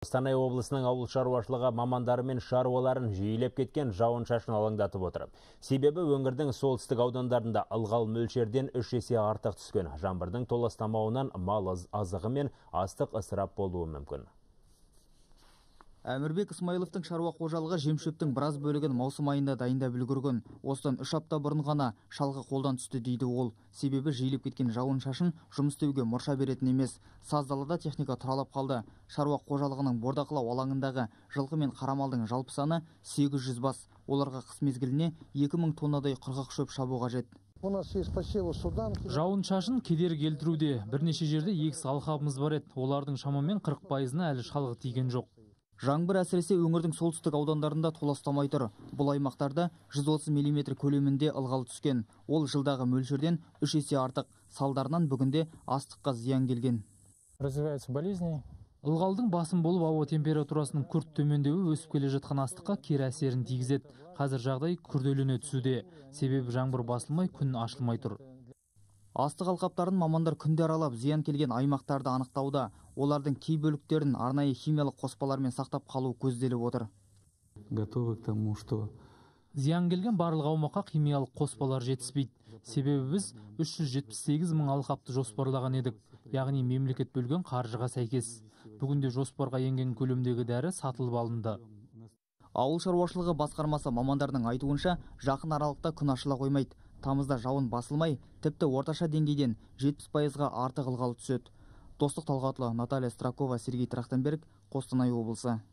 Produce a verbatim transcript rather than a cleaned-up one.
Қостанай облысының ауыл шаруашылығы мамандары мен шаруаларын жиілеп кеткен жауын-шашын алаңдатып отыр. Себебі өңірдің солтүстік аудандарында ылғал мөлшерден үш есе артық түскен. Жаңбырдың толастамауынан мал азығы мен астық ысырап болуы мүмкін. Әмірбек Исмайловтың шаруа қожалығы жемшөптің біраз бөлігін маусым айында дайындап үлгерген. Осыдан үш апта бұрын ғана шалғы қолдан түсті дейді ол. Себебі жиілеп кеткен жауын-шашын жұмыс істеуге мұрша беретін емес. Саз далада техника тұралап қалды. Шаруа қожалығының бордақылау алаңындағы жылқы мен қарамалдың жалпы саны сегіз жүз бас. Оларға қыс мезгіліне екі мың тоннадай құрғақ шөп шабу қажет. Жауын-шашын кедергі келтіруде. Бірнеше жерде егіс алқабымыз бар еді. Олардың шамамен қырық пайызына әлі шалғы тиген жоқ. Жаңбыр әсіресе өңірдің солтүстік аудандарында толастамай тұр. Бұл аймақтарда жүз отыз миллиметр көлемінде ылғал түскен. Ол жылдағы мөлшерден үш есе артық. Салдарынан бүгінде астыққа зиян келген. Ылғалдың басым болып ауа температурасының күрт төмендеуі өсіп келе жатқан астыққа кері әсерін тигізеді. Қазір жағдай күрделене түсуде. Себебі жаңбыр басылмай, күн ашылмай тұр. Астық алқаптарын мамандар күнде аралап зиян келген аймақтарды анықтауда. Олардың кей бөліктерін арнайы химиялық қоспалармен сақтап қалу көзделіп отыр. Зиян келген барлық аумаққа химиялық қоспалар жетіспейді. Себебі біз үш жүз жетпіс сегіз мың алқапты жоспарлаған едік. Яғни мемлекет бөлген қаржыға сәйкес. Бүгінде жоспарға енген көлемдегі дәрі сатылып алынды. Ауыл шаруашылығы басқармасы мамандардың айтуынша жақын аралықта күн ашыла қоймайды. Тамызда жауын басылмай, тіпті орташа деңгейден жетпіс пайызға артық ылғал түседі. Достық Талғатұлы, Наталья Стракова, Сергей Трахтенберг, Қостанай облысы.